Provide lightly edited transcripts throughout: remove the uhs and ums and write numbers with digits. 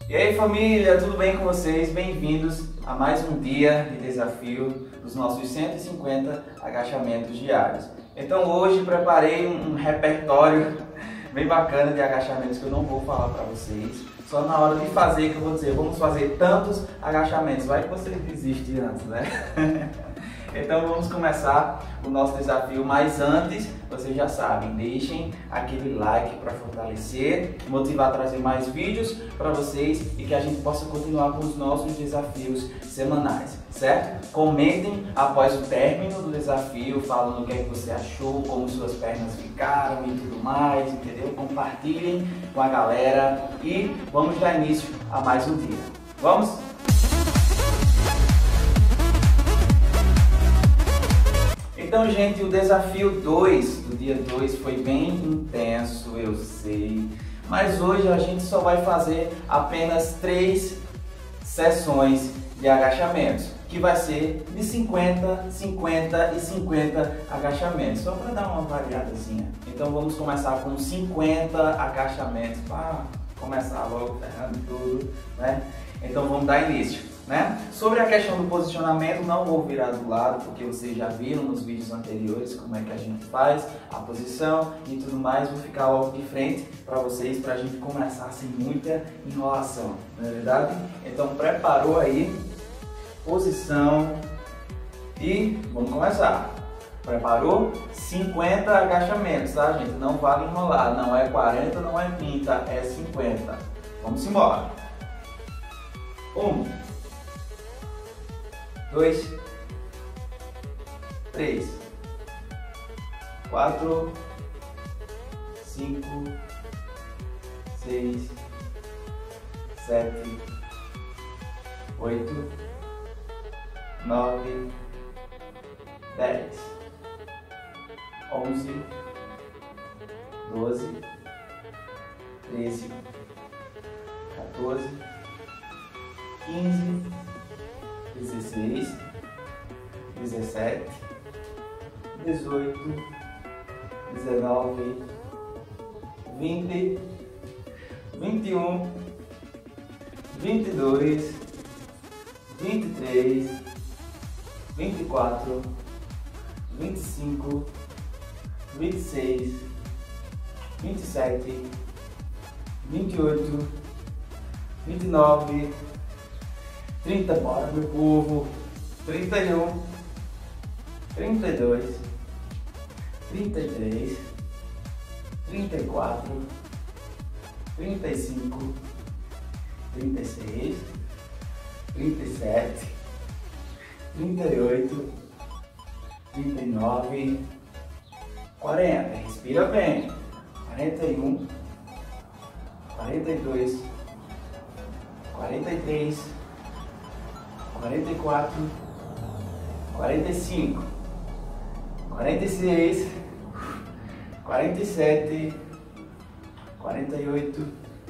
E aí família, tudo bem com vocês? Bem-vindos a mais um dia de desafio dos nossos 150 agachamentos diários. Então hoje preparei um repertório bem bacana de agachamentos que eu não vou falar para vocês. Só na hora de fazer que eu vou dizer, vamos fazer tantos agachamentos. Vai que você desiste antes, né? Então vamos começar o nosso desafio, mas antes, vocês já sabem, deixem aquele like para fortalecer, motivar a trazer mais vídeos para vocês e que a gente possa continuar com os nossos desafios semanais, certo? Comentem após o término do desafio, falando o que é que você achou, como suas pernas ficaram e tudo mais, entendeu? Compartilhem com a galera e vamos dar início a mais um dia. Vamos? Então, gente, o desafio 2 do dia 2 foi bem intenso, eu sei, mas hoje a gente só vai fazer apenas 3 sessões de agachamentos, que vai ser de 50, 50 e 50 agachamentos, só para dar uma variadazinha. Então vamos começar com 50 agachamentos, para começar logo ferrando tudo, né? Então vamos dar início. Né? Sobre a questão do posicionamento, não vou virar do lado, porque vocês já viram nos vídeos anteriores como é que a gente faz a posição e tudo mais. Vou ficar logo de frente para vocês, para a gente começar sem muita enrolação, não é verdade? Então preparou aí, posição e vamos começar. Preparou? 50 agachamentos, tá, gente? Não vale enrolar, não é 40, não é 30, é 50. Vamos embora. 1, 2, 3, 4, 5, 6, 7, 8, 9, 10, 11, 12, 13, 14, 15, 16, 17, 18, 19, 20, 21, 22, 23, 24, 25, 26, 27, 28, 29, 30, bora meu povo, 31, 32, 33, 34, 35, 36, 37, 38, 39, 40, respira bem, 41, 42, 43, 44, 45, 46, 47, 48,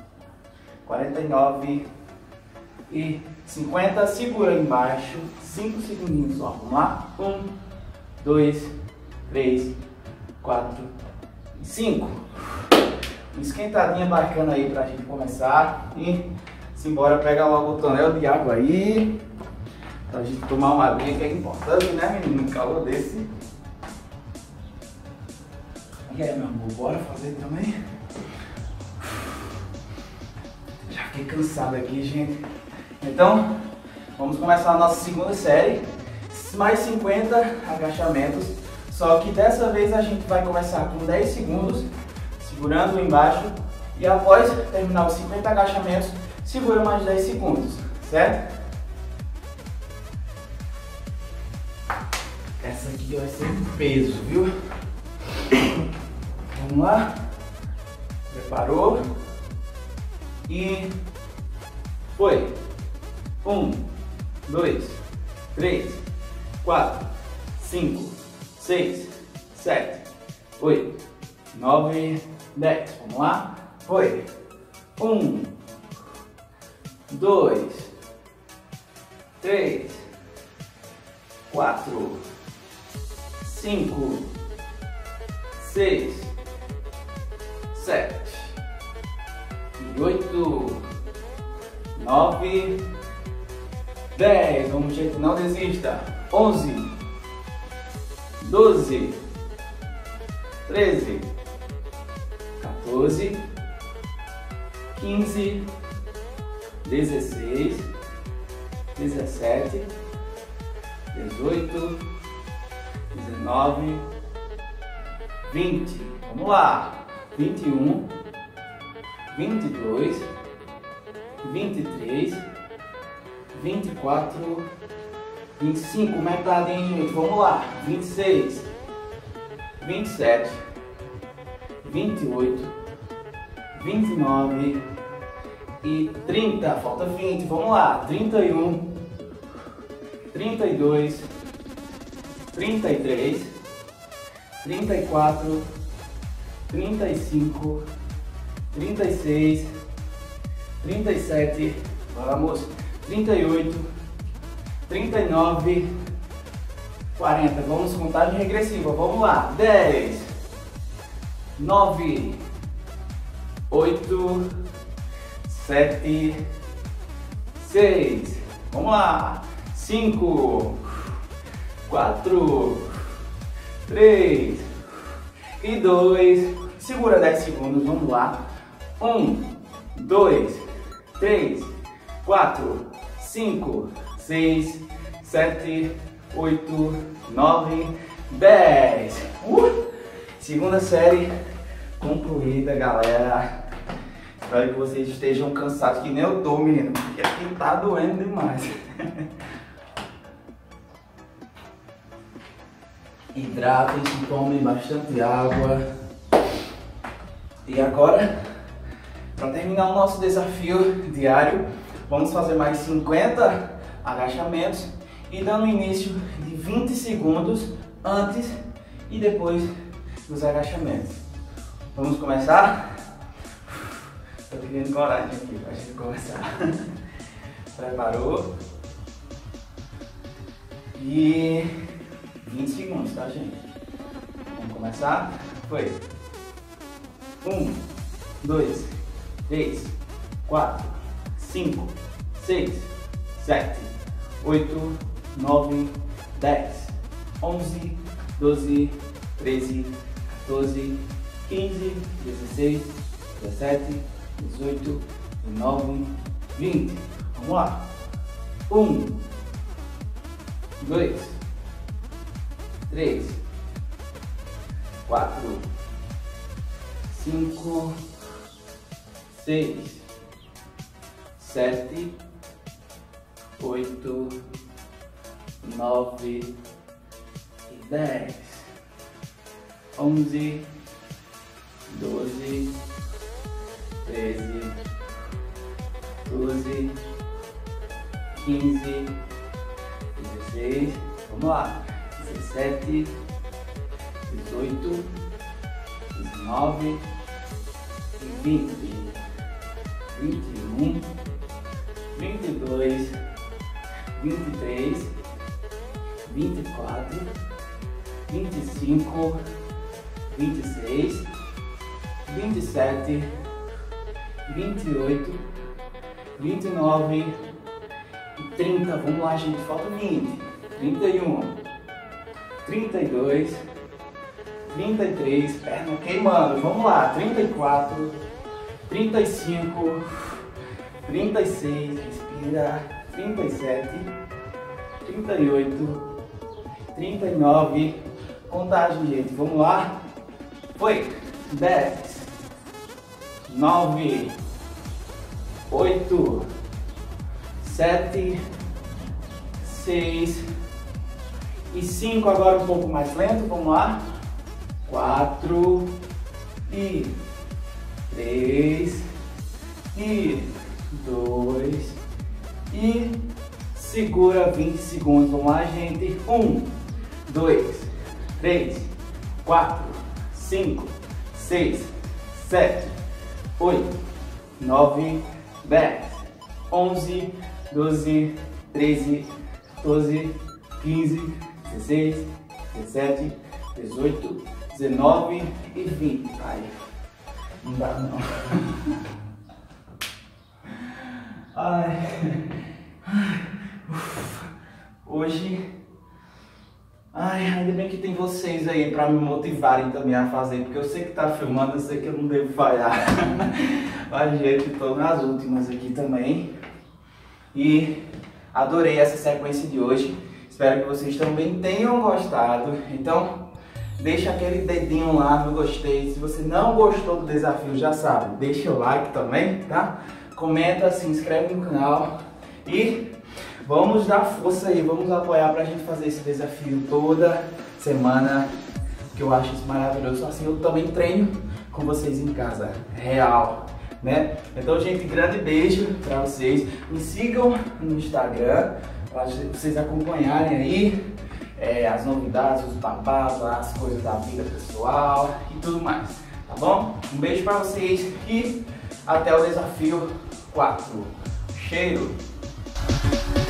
49 e 50. Segura aí embaixo, 5 segundinhos só. Vamos lá? 1, 2, 3, 4 e 5. Uma esquentadinha bacana aí pra gente começar e simbora, pega logo o tonel de água aí. Pra gente tomar uma aguinha que é importante, né, menino? Um calor desse. E aí, meu amor, bora fazer também? Já fiquei cansado aqui, gente. Então, vamos começar a nossa segunda série. Mais 50 agachamentos. Só que dessa vez a gente vai começar com 10 segundos, segurando embaixo. E após terminar os 50 agachamentos, segura mais 10 segundos, certo? Essa aqui vai ser um peso, viu? Vamos lá. Preparou. E foi. 1, 2, 3, 4, 5, 6, 7, 8, 9, 10. Vamos lá. Foi. 1, 2, 3, 4, 5, 6, 7 e 8, 9, 10. Vamos, gente, não desista. 11, 12, 13, 14, 15, 16, 17, 18, 19, 20. Vamos lá. 21, 22, 23, 24, 25, metade, hein, gente? Vamos lá. 26, 27, 28, 29 e 30. Falta 20. Vamos lá. 31, 32, 33, 34, 35, 36, 37, vamos, 38, 39, 40. Vamos contagem regressiva. Vamos lá. 10, 9, 8, 7, 6. Vamos lá. 5, 4, 3 e 2. Segura 10 segundos. Vamos lá. 1, 2, 3, 4, 5, 6, 7, 8, 9, 10. Segunda série concluída, galera. Espero que vocês estejam cansados, que nem eu tô, menino, porque aqui tá doendo demais. Hidratem-se, tomem bastante água. E agora, para terminar o nosso desafio diário, vamos fazer mais 50 agachamentos e dando início de 20 segundos antes e depois dos agachamentos. Vamos começar? Estou criando coragem aqui para a gente começar. Preparou? E 20 segundos, tá, gente? Vamos começar? Foi. 1, 2, 3, 4, 5, 6, 7, 8, 9, 10, 11, 12, 13, 14, 15, 16, 17, 18, 19, 20. Vamos lá. 1, 2, 3, 4, 5, 6, 7, 8, 9 e 10, 11, 12, 13, 12, 15, 16, vamos lá, 17, 18, 19 e 20, 21, 22, 23, 24, 25, 26, 27, 28, 29 e 30. Vamos lá, gente, falta 20, 31, 32, 33, perna queimando, vamos lá, 34, 35, 36, respira, 37, 38, 39, contagem, gente, vamos lá, foi, 10, 9, 8, 7, 6 e 5, agora um pouco mais lento, vamos lá, 4 e 3 e 2 e segura 20 segundos, vamos lá, gente, 1, 2, 3, 4, 5, 6, 7, 8, 9, 10, 11, 12, 13, 14, 15, 16, 17, 18, 19 e 20. Ai, não dá não. Ai, hoje, ainda bem que tem vocês aí pra me motivarem também a fazer, porque eu sei que tá filmando, eu sei que eu não devo falhar. Mas, gente, tô nas últimas aqui também. E adorei essa sequência de hoje. Espero que vocês também tenham gostado. Então, deixa aquele dedinho lá no gostei. Se você não gostou do desafio, já sabe, deixa o like também, tá? Comenta, se inscreve no canal e vamos dar força aí, vamos apoiar pra gente fazer esse desafio toda semana, que eu acho isso maravilhoso. Assim eu também treino com vocês em casa, real, né? Então, gente, grande beijo pra vocês. Me sigam no Instagram para vocês acompanharem aí as novidades, os babados, as coisas da vida pessoal e tudo mais, tá bom? Um beijo pra vocês e até o desafio 4. Cheiro!